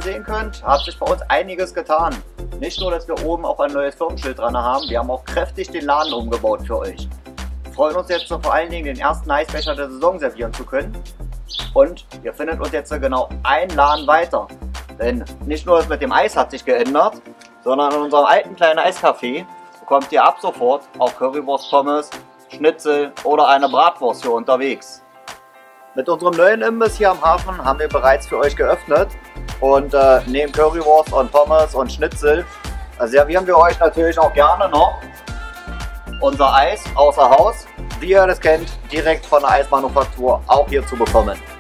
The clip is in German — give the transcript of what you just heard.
sehen könnt, hat sich bei uns einiges getan. Nicht nur, dass wir oben auch ein neues Firmenschild dran haben, wir haben auch kräftig den Laden umgebaut für euch. Wir freuen uns jetzt vor allen Dingen, den ersten Eisbecher der Saison servieren zu können. Und ihr findet uns jetzt genau einen Laden weiter. Denn nicht nur das mit dem Eis hat sich geändert, sondern in unserem alten kleinen Eiscafé bekommt ihr ab sofort auch Currywurst, Pommes, Schnitzel oder eine Bratwurst hier unterwegs. Mit unserem neuen Imbiss hier am Hafen haben wir bereits für euch geöffnet und neben Currywurst und Pommes und Schnitzel servieren wir euch natürlich auch gerne noch unser Eis außer Haus, wie ihr das kennt, direkt von der Eismanufaktur auch hier zu bekommen.